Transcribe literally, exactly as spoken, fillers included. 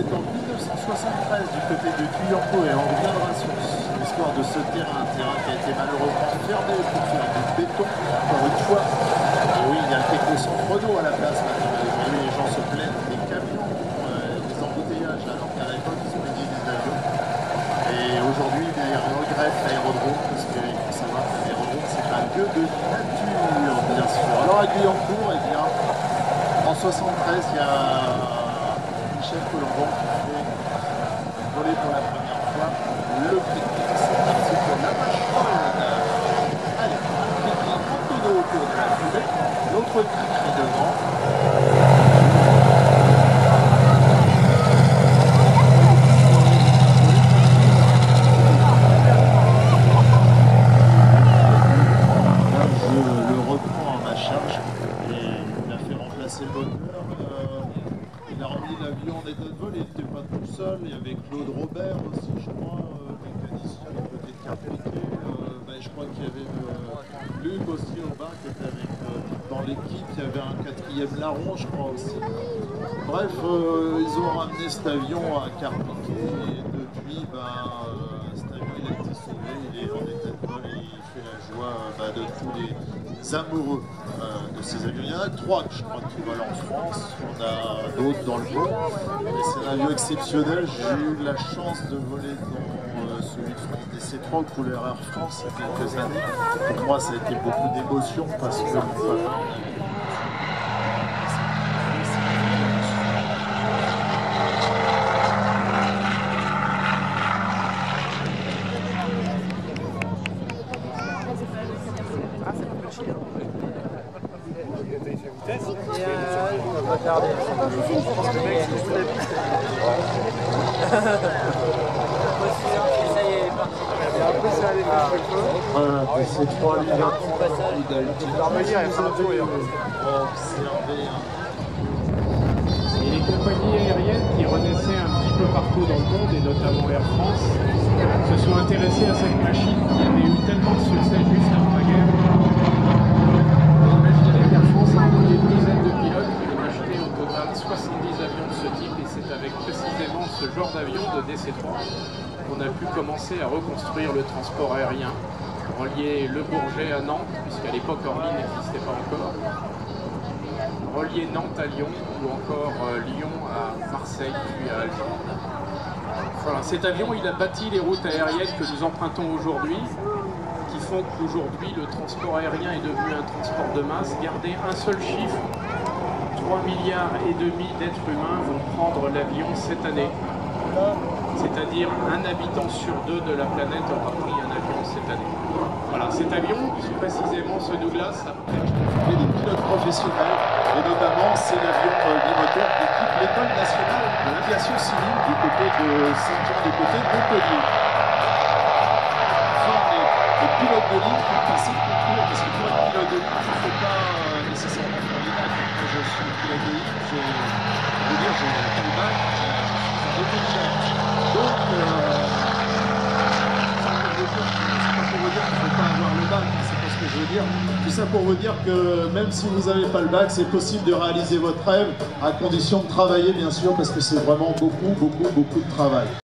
c'est en mille neuf cent soixante-treize du côté de Guyancourt et on reviendra sur l'histoire de ce terrain, un terrain qui a été malheureusement fermé pour faire du béton, encore une fois. Et oui, il y a le technocentre Renault à la place maintenant. Et les gens se plaignent des camions, euh, des embouteillages, alors qu'à l'époque ils se plaignaient des avions. Et aujourd'hui, eh ils regrettent l'aérodrome, parce qu'il faut savoir que l'aérodrome c'est un lieu de nature, bien sûr. Alors à Guyancourt, eh bien, en soixante-treize, il y a Michel Colombo qui fait voler pour la première fois le cricket. C'est parti pour la machine. Allez, cricket continue autour de la fumée, l'autre cricket devant. Là, je le reprends à ma charge et il a fait remplacer le moteur. Euh, il a remis l'avion en état de vol, il n'était pas tout seul. Il y avait Claude Robert aussi, je crois, euh, mécanicien du côté de Carpiquet. Euh, ben, je crois qu'il y avait euh, Luc aussi au bas qui était avec euh, dans l'équipe. Il y avait un quatrième larron, je crois aussi. Bref, euh, ils ont ramené cet avion à Carpiquet et depuis, ben, euh, cet avion il a été sauvé, il est en état de vol et il fait la joie euh, ben, de tous les amoureux euh, de ces avions. Il y en a trois, je crois, qui volent en France. On a d'autres dans le monde. Et c'est un avion exceptionnel. J'ai eu la chance de voler dans euh, celui de France D C trois au couleur Air France il y a quelques années. Pour moi, ça a été beaucoup d'émotion parce que voilà, voilà, c'est trois lignes et les compagnies aériennes qui renaissaient un petit peu partout dans le monde, et notamment Air France, se sont intéressées à cette machine qui avait eu tellement de succès juste avant la guerre. Imaginez qu'Air France a employé une dizaine de pilotes qui ont acheté au total soixante-dix avions de ce type, et c'est avec précisément ce genre d'avion de D C trois qu'on a pu commencer à reconstruire le transport aérien, relier Le Bourget à Nantes, puisqu'à l'époque Orly n'existait pas encore, relier Nantes à Lyon, ou encore euh, Lyon à Marseille, puis à Alger. Voilà, cet avion, il a bâti les routes aériennes que nous empruntons aujourd'hui, qui font qu'aujourd'hui le transport aérien est devenu un transport de masse. Gardez un seul chiffre, trois milliards et demi d'êtres humains vont prendre l'avion cette année. C'est-à-dire un habitant sur deux de la planète aura pris un avion cette année. Voilà, cet avion, précisément ce Douglas, a des pilotes professionnels, et notamment c'est l'avion euh, bimoteur qui équipe l'école nationale de l'aviation civile du côté de Saint-Jean, du côté de Montpellier. Enfin, les, les pilotes de ligne qui ont passé le concours, parce que pour être pilote de ligne, je ne fais pas euh, nécessairement faire les bacs. Quand je suis pilote de ligne, je, je veux dire, j'ai pas le bac, j'ai autodidacte. Donc, euh, ça pour vous dire, c'est pas pour vous dire qu'il ne faut pas avoir le bac, c'est pas ce que je veux dire. Tout ça pour vous dire que même si vous n'avez pas le bac, c'est possible de réaliser votre rêve, à condition de travailler bien sûr, parce que c'est vraiment beaucoup, beaucoup, beaucoup de travail.